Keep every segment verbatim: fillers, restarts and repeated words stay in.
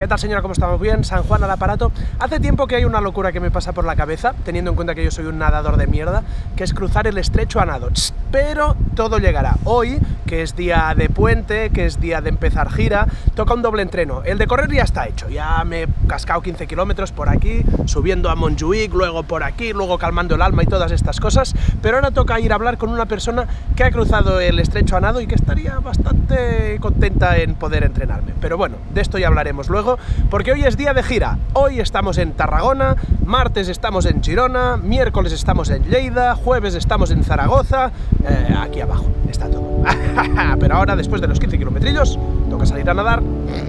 ¿Qué tal, señora? ¿Cómo estamos? Bien, San Juan al aparato. Hace tiempo que hay una locura que me pasa por la cabeza, teniendo en cuenta que yo soy un nadador de mierda, que es cruzar el estrecho a nado. Pero todo llegará. Hoy, que es día de puente, que es día de empezar gira, toca un doble entreno. El de correr ya está hecho, ya me he cascado quince kilómetros por aquí, subiendo a Montjuïc, luego por aquí, luego calmando el alma y todas estas cosas, pero ahora toca ir a hablar con una persona que ha cruzado el estrecho a nado y que estaría bastante contenta en poder entrenarme. Pero bueno, de esto ya hablaremos luego, porque hoy es día de gira. Hoy estamos en Tarragona, martes estamos en Girona, miércoles estamos en Lleida, jueves estamos en Zaragoza, eh, aquí abajo está todo. Pero ahora, después de los quince kilometrillos, toca salir a nadar.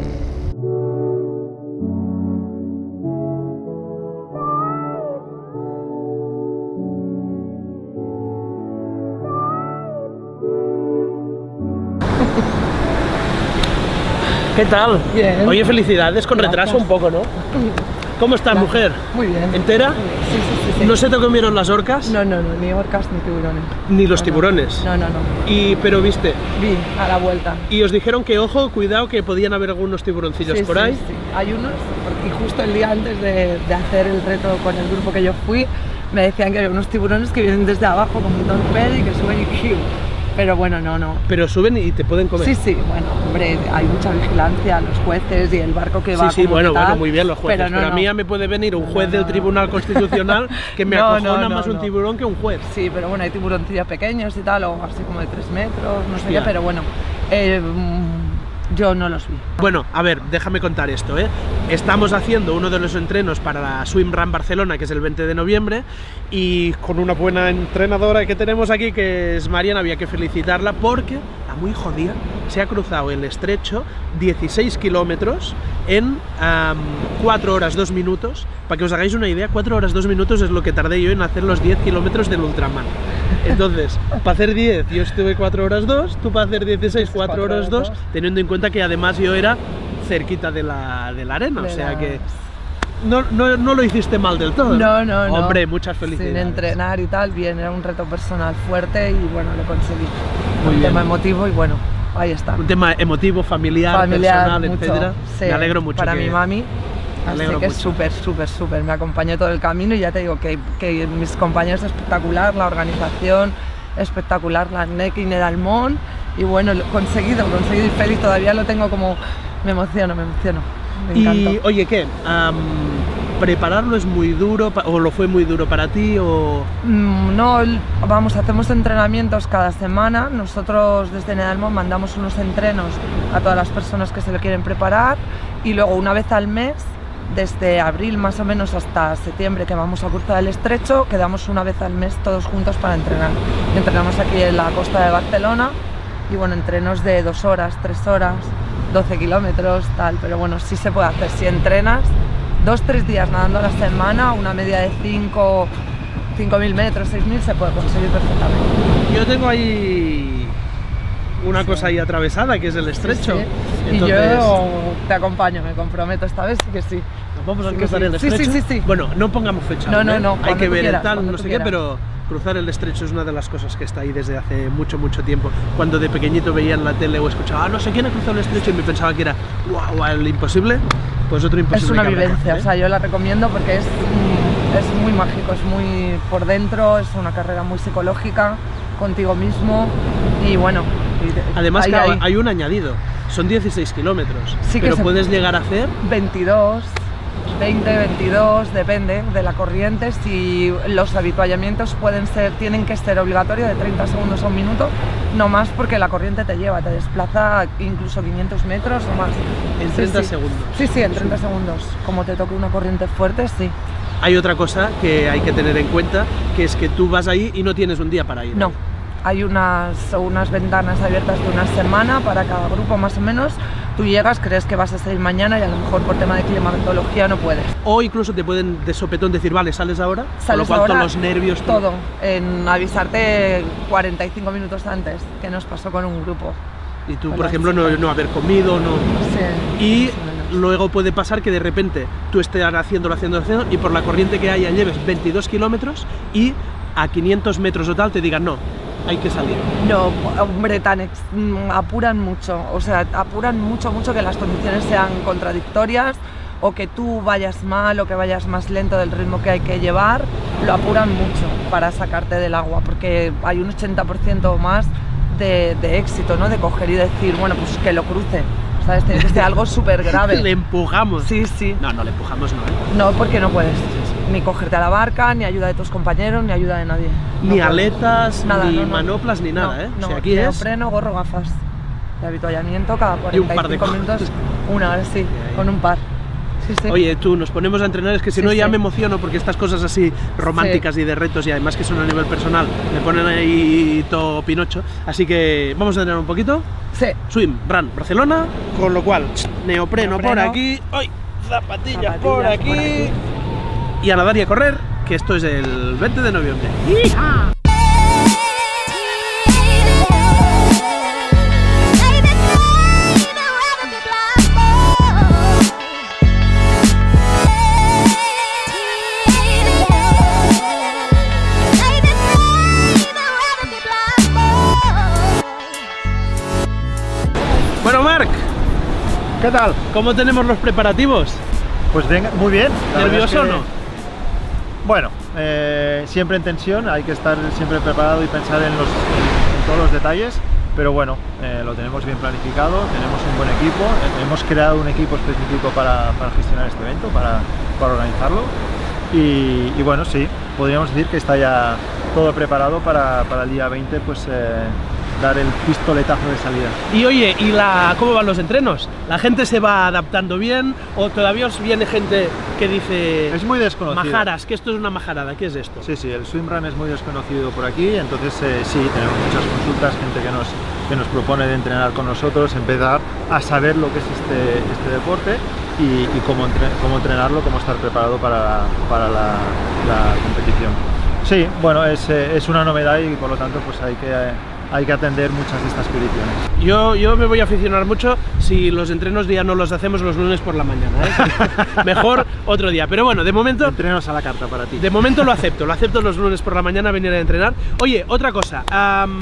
¿Qué tal? Bien. Oye, felicidades, con Gracias. retraso un poco, ¿no? ¿Cómo estás, Gracias. mujer? Muy bien. ¿Entera? Sí, sí, sí, sí. ¿No se te comieron las orcas? No, no, no, ni orcas ni tiburones. Ni los No, no. tiburones. No, no, no. Y, pero viste, Vi a la vuelta. y os dijeron que, ojo, cuidado, que podían haber algunos tiburoncillos Sí, por sí, ahí. sí. Hay unos, porque justo el día antes de, de hacer el reto con el grupo que yo fui, me decían que había unos tiburones que vienen desde abajo como un torpedo y que suben y ¡kiu! Pero bueno, no, no. Pero suben y te pueden comer. Sí, sí, bueno, hombre, hay mucha vigilancia, los jueces y el barco que va. Sí, sí, como bueno, tal, bueno, muy bien los jueces, pero, pero, no, a mí no. ya me puede venir un No, juez no, del no. Tribunal Constitucional que me No, acojona no, no, más un no. tiburón que un juez. Sí, pero bueno, hay tiburoncillos pequeños y tal, o así como de tres metros, no sé Hostia. qué, pero bueno, eh, mm, yo no los vi. Bueno, a ver, déjame contar esto, ¿eh? Estamos haciendo uno de los entrenos para la Swim Run Barcelona, que es el veinte de noviembre, y con una buena entrenadora que tenemos aquí, que es Mariana, había que felicitarla porque la muy jodida se ha cruzado el estrecho dieciséis kilómetros en um, cuatro horas dos minutos. Para que os hagáis una idea, cuatro horas dos minutos es lo que tardé yo en hacer los diez kilómetros del Ultraman. Entonces, para hacer diez yo estuve cuatro horas dos, tú para hacer dieciséis, cuatro horas dos, teniendo en cuenta que además yo era cerquita de la, de la arena, De o sea las- que no, no, no lo hiciste mal del todo. No, no, no. Hombre, muchas felicidades. Sin entrenar y tal, bien, era un reto personal fuerte y bueno, lo conseguí. Muy un bien. tema emotivo y bueno, ahí está. Un tema emotivo, familiar, Familiar, personal, mucho, etcétera. sí, Me alegro mucho. para que- mi mami. Me Así alegro que es mucho. súper, súper, súper. Me acompañó todo el camino y ya te digo que, que mis compañeros espectacular, la organización espectacular, la N E C y Nedalmón. Y bueno, lo- conseguido, conseguido y feliz. Todavía lo tengo como. Me emociono, me emociono. Me Y encantó. oye, ¿qué? Am, ¿prepararlo es muy duro pa- o lo fue muy duro para ti o...? Mm, No, el- vamos, hacemos entrenamientos cada semana. Nosotros desde Nedalmón mandamos unos entrenos a todas las personas que se lo quieren preparar y luego una vez al mes, desde abril más o menos hasta septiembre que vamos a cruzar el estrecho, quedamos una vez al mes todos juntos para entrenar. Y entrenamos aquí en la costa de Barcelona y bueno, entrenos de dos horas, tres horas, doce kilómetros, tal, pero bueno, sí se puede hacer. Si entrenas dos, tres días nadando a la semana, una media de cinco mil metros, seis mil, se puede conseguir perfectamente. Yo tengo ahí una Sí. cosa ahí atravesada, que es el estrecho. Sí, sí. Entonces, Y yo te acompaño, me comprometo esta vez, sí que sí. ¿nos vamos a Sí, cruzar sí. el Sí, estrecho? sí, sí, sí. Bueno, no pongamos fecha. No, aún, no, ¿eh? no, Hay cuando que tú ver quieras, el tal, cuando no tú sé qué, quieras. pero cruzar el estrecho es una de las cosas que está ahí desde hace mucho, mucho tiempo. Cuando de pequeñito veía en la tele o escuchaba, ah, no sé quién ha cruzado el estrecho y me pensaba que era, wow, el imposible, pues otro imposible. Es una que habrá que vivencia, hacer, o sea, yo la recomiendo porque es, mm, es muy mágico, es muy por dentro, es una carrera muy psicológica, contigo mismo y bueno. y de- Además, ahí, claro, ahí. hay un añadido, son dieciséis kilómetros, Sí que pero se- puedes llegar a hacer... veintidós, veinte, veintidós, depende de la corriente. Si los habituallamientos pueden ser, tienen que ser obligatorios de treinta segundos a un minuto, no más porque la corriente te lleva, te desplaza incluso quinientos metros o más. En Sí, treinta sí. segundos. Sí, sí, en treinta segundos. Como te toque una corriente fuerte, sí. Hay otra cosa que hay que tener en cuenta, que es que tú vas ahí y no tienes un día para ir. No, hay unas, unas ventanas abiertas de una semana para cada grupo más o menos. Tú llegas, crees que vas a salir mañana y a lo mejor por tema de climatología no puedes. O incluso te pueden de sopetón decir, vale, ¿sales ahora? Con lo Sales cual ahora, todos los nervios... todo, en avisarte cuarenta y cinco minutos antes, que nos pasó con un grupo. Y tú, Con por la ejemplo, no, chica. no haber comido, no... Sí, Y más o menos. luego puede pasar que de repente tú estés haciéndolo, haciéndolo, haciéndolo, y por la corriente que haya lleves veintidós kilómetros y a quinientos metros o tal te digan, no, hay que salir? No, hombre, tan ex- apuran mucho, o sea, apuran mucho, mucho que las condiciones sean contradictorias o que tú vayas mal o que vayas más lento del ritmo que hay que llevar, lo apuran mucho para sacarte del agua, porque hay un ochenta por ciento o más de, de éxito, ¿no? De coger y decir, bueno, pues que lo cruce, ¿sabes? Tiene que ser algo súper grave. Le empujamos. Sí, sí. No, no le empujamos, no, ¿eh? No, porque no puedes ni cogerte a la barca, ni ayuda de tus compañeros, ni ayuda de nadie. No Ni puedes. aletas, Nada, ni no, no. manoplas, ni nada, No, ¿eh? no, O sea, aquí es... neopreno, gorro, gafas de avituallamiento cada Y un cuarenta par de y cinco minutos, cosas. una hora sí, con un par. Sí, sí. Oye, tú, nos ponemos a entrenar, es que si Sí, no ya sí. me emociono porque estas cosas así románticas y de retos y además que son a nivel personal me ponen ahí todo pinocho, así que vamos a entrenar un poquito. Sí. Swim, run, Barcelona, con lo cual, neopreno, por Neopreno. aquí, ¡ay! Zapatillas, Zapatillas por, aquí. por aquí. Y a nadar y a correr, que esto es el veinte de noviembre. ¡Hija! Bueno, Marc, ¿Qué tal? ¿cómo tenemos los preparativos? Pues venga, muy bien. La verdad ¿Nervioso es o que- no? Bueno, eh, siempre en tensión, hay que estar siempre preparado y pensar en, los, en, en todos los detalles, pero bueno, eh, lo tenemos bien planificado, tenemos un buen equipo, eh, hemos creado un equipo específico para, para gestionar este evento, para, para organizarlo y, y bueno, sí, podríamos decir que está ya todo preparado para, para el día veinte, pues eh, dar el pistoletazo de salida. Y oye, ¿y la, cómo van los entrenos? ¿La gente se va adaptando bien o todavía os viene gente que dice Es muy desconocido. majaras, que esto es una majarada? ¿Qué es esto? Sí, sí, el swimrun es muy desconocido por aquí, entonces eh, sí, tenemos muchas consultas, gente que nos, que nos propone de entrenar con nosotros, empezar a saber lo que es este, este deporte y, y cómo, entre, cómo entrenarlo, cómo estar preparado para, para la, la competición. Sí, bueno, es, eh, es una novedad y por lo tanto pues hay que, eh, hay que atender muchas de estas peticiones. Yo, yo me voy a aficionar mucho si los entrenos ya no los hacemos los lunes por la mañana, ¿eh? Mejor otro día, pero bueno, de momento... Entrenos a la carta para ti. De momento lo acepto, lo acepto los lunes por la mañana venir a entrenar. Oye, otra cosa, am,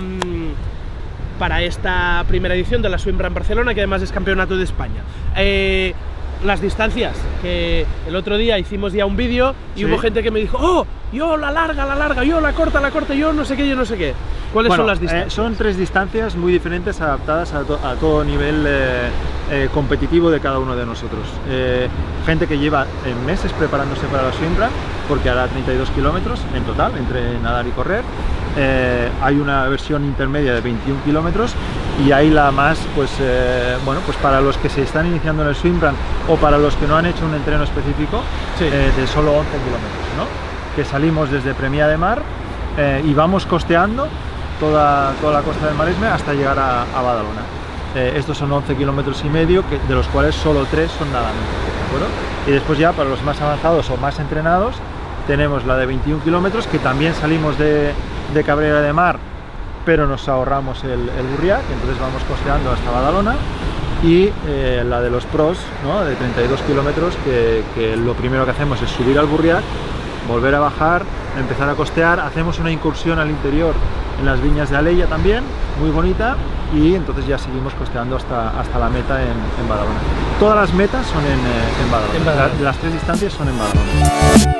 para esta primera edición de la Swim Run Barcelona, que además es campeonato de España, eh, las distancias, que el otro día hicimos ya un vídeo y Sí. hubo gente que me dijo, oh, yo la larga, la larga, yo la corta, la corta, yo no sé qué, yo no sé qué. ¿Cuáles Bueno, son las eh, distancias? son tres distancias muy diferentes, adaptadas a, to- a todo nivel eh, eh, competitivo de cada uno de nosotros. Eh, gente que lleva eh, meses preparándose para la swimrun, porque hará treinta y dos kilómetros en total, entre nadar y correr. Eh, hay una versión intermedia de veintiún kilómetros y hay la más, pues, eh, bueno, pues para los que se están iniciando en el swimrun o para los que no han hecho un entreno específico, Sí. eh, de solo once kilómetros, ¿no? Que salimos desde Premià de Mar eh, y vamos costeando toda, toda la costa del Maresme hasta llegar a, a Badalona. Eh, estos son once kilómetros y medio, que, de los cuales solo tres son nadando, ¿de acuerdo? Y después ya para los más avanzados o más entrenados tenemos la de veintiún kilómetros, que también salimos de, de Cabrera de Mar, pero nos ahorramos el, el Burriac, entonces vamos costeando hasta Badalona. Y eh, la de los pros, ¿no? De treinta y dos kilómetros, que, que lo primero que hacemos es subir al Burriac, volver a bajar, empezar a costear, hacemos una incursión al interior en las viñas de Alella también, muy bonita, y entonces ya seguimos costeando hasta, hasta la meta en, en Badalona. Todas las metas son en, eh, en Badalona, En Badalona. La- las tres distancias son en Badalona.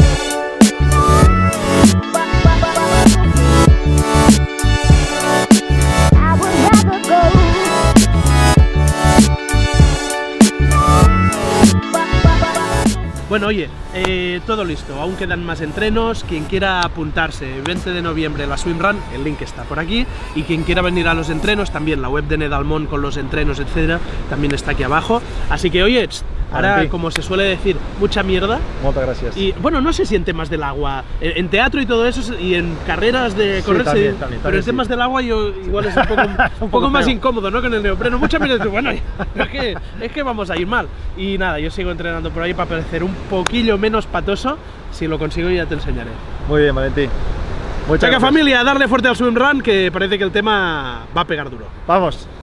Bueno, oye, eh, todo listo, aún quedan más entrenos, quien quiera apuntarse, veinte de noviembre la Swimrun, el link está por aquí, y quien quiera venir a los entrenos, también la web de Nedalmón con los entrenos, etcétera, también está aquí abajo, así que oye, tst, ahora, Valentí. como se suele decir, mucha mierda, Muchas gracias. y bueno, no sé si en temas del agua, en, en teatro y todo eso, y en carreras de Sí, correr, también, sí, también, pero también en temas sí. del agua yo igual es un poco, un poco, poco más feo. incómodo, ¿no? Con el neopreno, mucha mierda, bueno, es que, es que vamos a ir mal, y nada, yo sigo entrenando por ahí para parecer un poquillo menos patoso. Si lo consigo ya te enseñaré. Muy bien, Valentín. Muchas Chaca gracias. familia, darle fuerte al swimrun, que parece que el tema va a pegar duro. Vamos.